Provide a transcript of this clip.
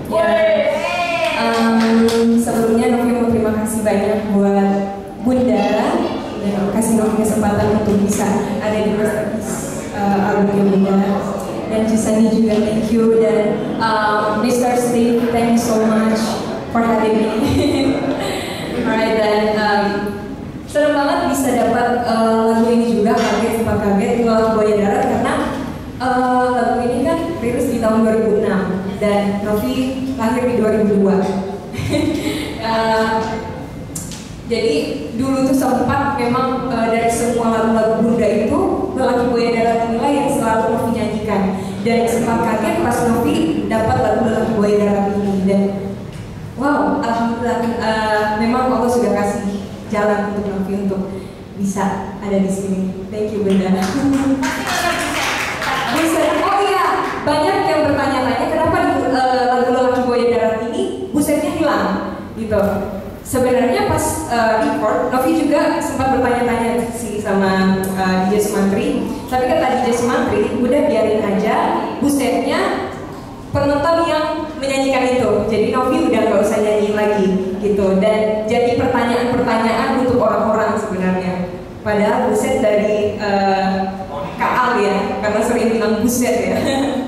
Sebelumnya Novi mau terima kasih banyak buat Bunda dan kasih Novi kesempatan untuk bisa ada di albumnya Bunda. Dan Cisani juga thank you, dan Mr. Steve, thank you so much for having me. Alright, dan senang banget bisa dapat lagu ini juga, sempat kaget lagu Buaya Darat karena lagu ini kan rilis di tahun 2006 dan Novi lahir di 2002. Jadi dulu tuh sempat memang dari semua lagu-lagu Bunda itu lagu Buaya Darat inilah yang selalu Novi nyanyikan, dan sempat kaget pas Novi dapat lagu Buaya Darat ini, dan wow, alhamdulillah memang Allah sudah kasih jalan untuk Novi untuk bisa ada di sini. Thank you Bunda. Oh iya, banyak yang bertanya-tanya kenapa lagu Buaya Darat ini busetnya hilang gitu. Sebenarnya pas record, Novi juga sempat bertanya-tanya sih sama DJ Sumantri. Tapi kata DJ Sumantri, udah biarin aja busetnya penonton yang menyanyikan itu. Jadi Novi udah nggak usah nyanyi lagi gitu. Dan jadi pertanyaan-pertanyaan untuk orang-orang sebenarnya. Padahal buset dari Kak Al ya, karena sering bilang buset ya.